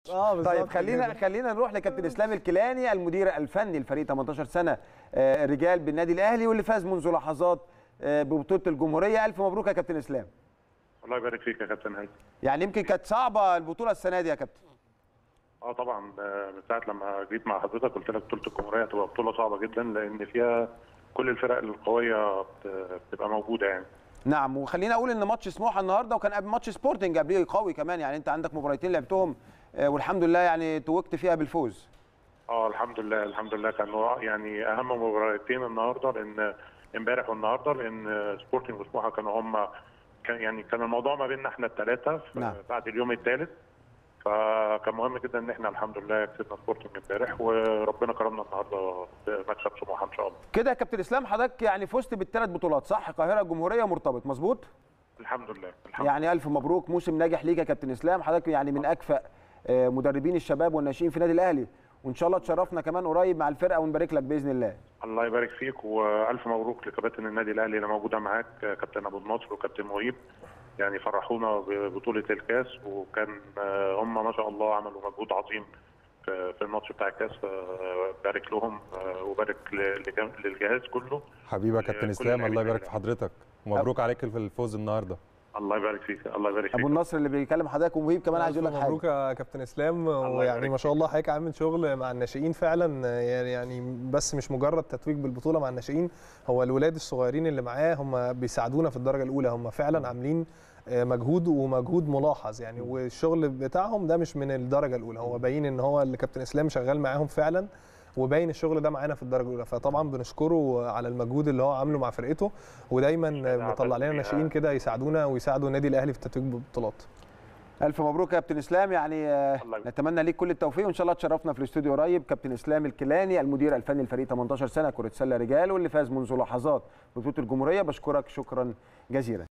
طيب خلينا نروح لكابتن اسلام الكيلاني المدير الفني لفريق 18 سنه الرجال بالنادي الاهلي واللي فاز منذ لحظات ببطوله الجمهوريه. الف مبروك يا كابتن اسلام. الله يبارك فيك يا كابتن هيثم. يعني يمكن كانت صعبه البطوله السنه دي يا كابتن. طبعا من ساعه لما جيت مع حضرتك قلت لك بطوله الجمهوريه هتبقى بطوله صعبه جدا لان فيها كل الفرق القويه بتبقى موجوده يعني. نعم، وخلينا اقول ان ماتش سموحه النهارده وكان قبل ماتش سبورتنج قبليه قوي كمان، يعني انت عندك مباراتين لعبتهم والحمد لله يعني توجت فيها بالفوز. الحمد لله كانوا يعني اهم مباراتين النهارده، لان امبارح والنهارده، لان سبورتنج وسموحه كانوا هم كان الموضوع ما بيننا احنا الثلاثه بعد اليوم الثالث، فكان مهم جدا ان احنا الحمد لله كسبنا سبورتنج امبارح وربنا كرمنا النهارده بمكسب سموحه ان شاء الله. كده يا كابتن اسلام حضرتك يعني فزت بالثلاث بطولات صح؟ القاهره الجمهوريه مرتبط مظبوط؟ الحمد لله يعني الف مبروك، موسم ناجح ليك يا كابتن اسلام. حضرتك يعني من اكفأ مدربين الشباب والناشئين في النادي الاهلي، وان شاء الله تشرفنا كمان قريب مع الفرقه ونبارك لك باذن الله. الله يبارك فيك، والف مبروك لكباتن النادي الاهلي اللي موجوده معاك، كابتن ابو النصر وكابتن مهيب، يعني فرحونا ببطوله الكاس، وكان هم ما شاء الله عملوا مجهود عظيم في الماتش بتاع الكاس، بارك لهم وبارك للجهاز كله. حبيبي يا كابتن اسلام، الله يبارك في حضرتك ومبروك عليك في الفوز النهارده. الله يبارك فيك. الله يبارك فيك. ابو النصر اللي بيكلم حضرتك ومهيب كمان عايز يقول لك حاجه. مبروك يا كابتن اسلام، ويعني ما شاء الله حضرتك عامل شغل مع الناشئين فعلا، يعني بس مش مجرد تتويج بالبطوله مع الناشئين، هو الولاد الصغيرين اللي معاه هم بيساعدونا في الدرجه الاولى، هم فعلا عاملين مجهود ومجهود ملاحظ يعني، والشغل بتاعهم ده مش من الدرجه الاولى، هو باين ان هو اللي كابتن اسلام شغال معاهم فعلا، وباين الشغل ده معانا في الدرجه الاولى، فطبعا بنشكره على المجهود اللي هو عامله مع فرقته، ودايما مطلع لنا ناشئين كده يساعدونا ويساعدوا النادي الاهلي في التتويج بالبطولات. الف مبروك يا كابتن اسلام، يعني نتمنى ليك كل التوفيق وان شاء الله تشرفنا في الاستوديو قريب. كابتن اسلام الكيلاني المدير الفني لفريق 18 سنه كره سله رجال واللي فاز منذ لحظات ببطوله الجمهوريه، بشكرك شكرا جزيلا.